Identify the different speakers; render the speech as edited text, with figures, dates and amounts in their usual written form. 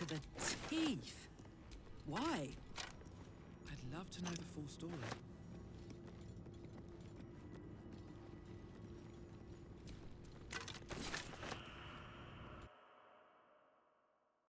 Speaker 1: to the teeth. Why?
Speaker 2: I'd love to know the full story.